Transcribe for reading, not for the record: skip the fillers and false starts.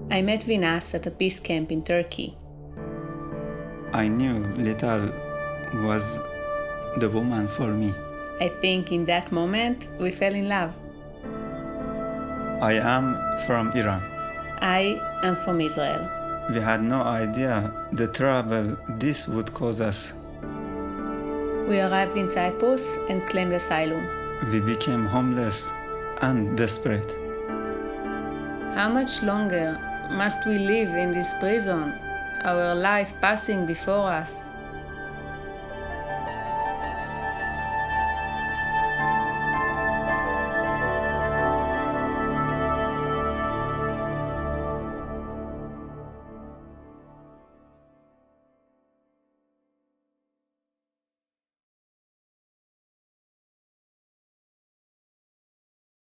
I met Vinas at a peace camp in Turkey. I knew Lital was the woman for me. I think in that moment we fell in love. I am from Iran. I am from Israel. We had no idea the trouble this would cause us. We arrived in Cyprus and claimed asylum. We became homeless and desperate. How much longer must we live in this prison, our life passing before us,